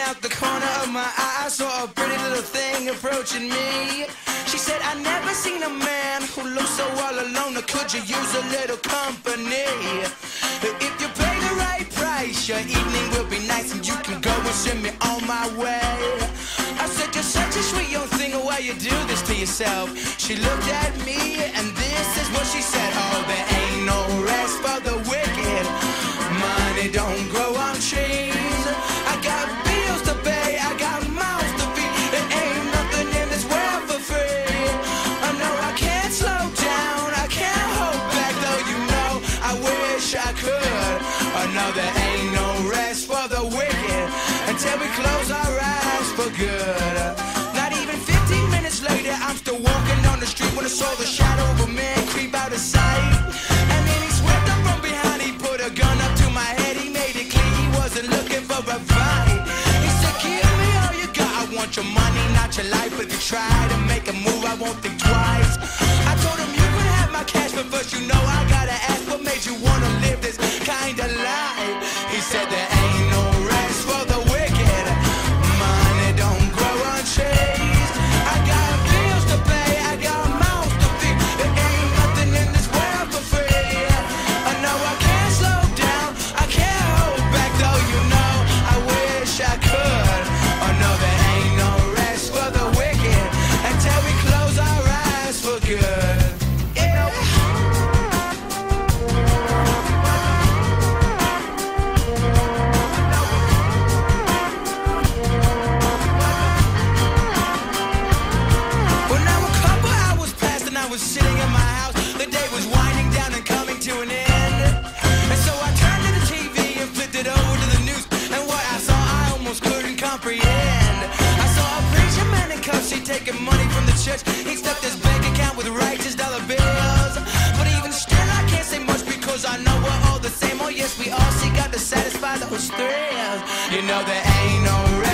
out the corner of my eye, I saw a pretty little thing approaching me. She said, I never seen a man who looks so all alone. Could you use a little company? If you pay the right price, your evening will be nice and you can go and send me on my way. I said, you're such a sweet young thing, why you do this to yourself? She looked at me and this is what she said. Oh, there ain't no rest for the wicked. Money don't grow on trees. I got bills to pay, I got mouths to feed. There ain't nothing in this world for free. I know I can't slow down, I can't hold back, though you know I wish I could. I know there ain't no rest for the wicked until we close our eyes for good. Not even 15 minutes later, I'm still walking down the street when I saw the shadow of a man creep out of sight. And then he swept up from behind, he put a gun up to my head, he made it clear he wasn't looking for a fight. He said, give me all you got, I want your money, not your life. If you try to make a move, I won't think twice. I told him you could have my cash, but first you know I gotta ask, what made you wanna live this kind of life? He said there ain't no rest for the wicked. Money don't grow on trees. I got bills to pay, I got mouths to feed. There ain't nothing in this world for free. I know I can't slow down, I can't hold back, though you know I wish I could. Oh no, there ain't no rest for the wicked until we close our eyes for good. Sitting in my house, the day was winding down and coming to an end. And so I turned to the TV and flipped it over to the news, and what I saw I almost couldn't comprehend. I saw a preacher man in cuffs, he taking money from the church. He stuffed his bank account with righteous dollar bills. But even still I can't say much because I know we're all the same. Oh yes, we all seek out to satisfy those thrills. You know there ain't no